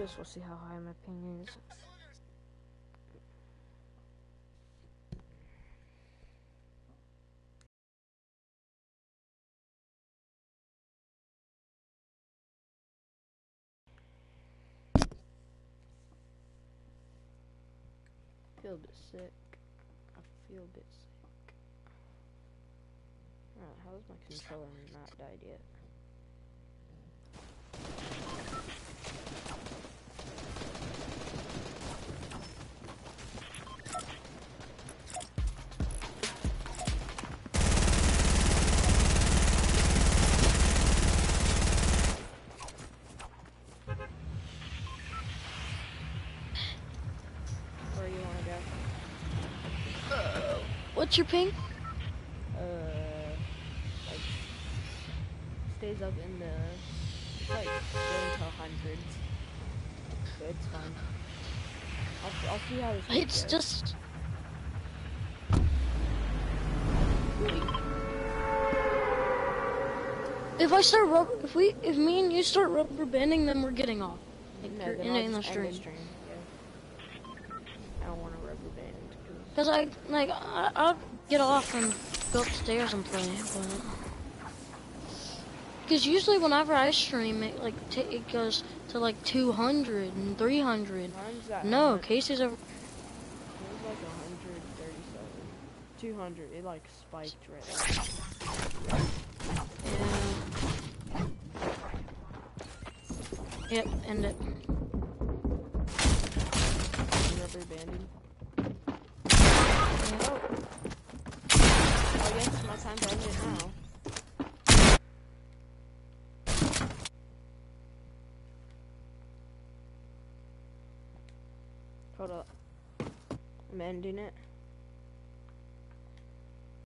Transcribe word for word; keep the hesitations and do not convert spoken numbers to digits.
this. We'll see how high my ping is. I feel a bit sick. I feel a bit sick. Oh, how's my controller not died yet? Where you wanna go? Uh, what's your ping? Uh, like, stays up in the, it's like, going to hundreds. But it's fine. I'll, I'll see how this week It's goes. just... If I start rub- if we, if me and you start rubber banding, then we're getting off. Like, No, you're then ending I'll the just stream. end the stream. Yeah. I don't want to rubber band. Cause I, like, I, I'll get off and go upstairs and play, but... Cause usually whenever I stream, it, like, t it goes to, like, two hundred and three hundred. Mine's at No, one- Casey's over... Mine's like one hundred thirty-seven. two hundred, it like spiked right now. Yeah. Yep, end it. Rubber banding. Yeah. Oh. Oh yes, my time to end it now. Hold up. I'm ending it.